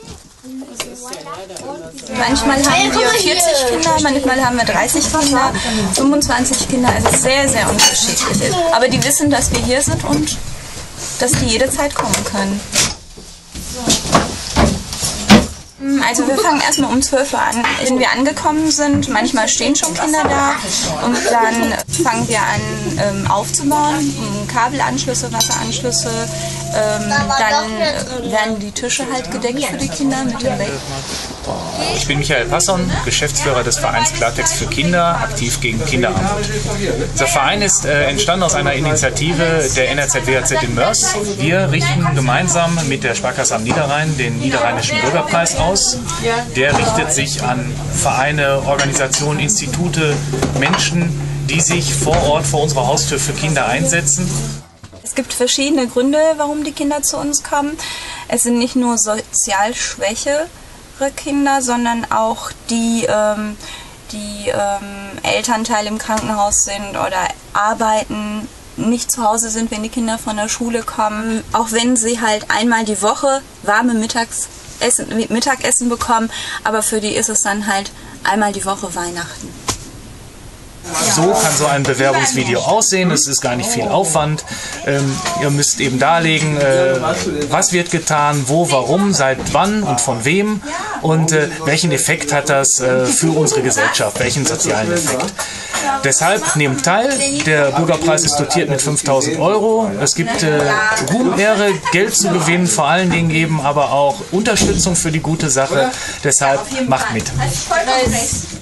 Manchmal haben wir 40 Kinder, manchmal haben wir 30 Kinder, 25 Kinder, also sehr, sehr unterschiedlich. Aber die wissen, dass wir hier sind und dass die jederzeit kommen können. Also wir fangen erstmal um 12 Uhr an. Wenn wir angekommen sind, manchmal stehen schon Kinder da und dann fangen wir an aufzubauen, Kabelanschlüsse, Wasseranschlüsse, dann werden die Tische halt gedeckt für die Kinder mit dem Bett. Ich bin Michael Passon, Geschäftsführer des Vereins Klartext für Kinder, aktiv gegen Kinderarmut. Unser Verein ist entstanden aus einer Initiative der NRZ-WAZ in Moers. Wir richten gemeinsam mit der Sparkasse am Niederrhein den Niederrheinischen Bürgerpreis aus. Der richtet sich an Vereine, Organisationen, Institute, Menschen, die sich vor Ort vor unserer Haustür für Kinder einsetzen. Es gibt verschiedene Gründe, warum die Kinder zu uns kommen. Es sind nicht nur sozial schwächere Kinder, sondern auch die Elternteile im Krankenhaus sind oder arbeiten, nicht zu Hause sind, wenn die Kinder von der Schule kommen. Auch wenn sie halt einmal die Woche warme Mittagessen bekommen, aber für die ist es dann halt einmal die Woche Weihnachten. So kann so ein Bewerbungsvideo aussehen, es ist gar nicht viel Aufwand. Ihr müsst eben darlegen, was wird getan, wo, warum, seit wann und von wem und welchen Effekt hat das für unsere Gesellschaft, welchen sozialen Effekt. Deshalb nehmt teil, der Bürgerpreis ist dotiert mit 5.000 €. Es gibt Ruhm, Ehre, Geld zu gewinnen, vor allen Dingen eben aber auch Unterstützung für die gute Sache. Deshalb macht mit.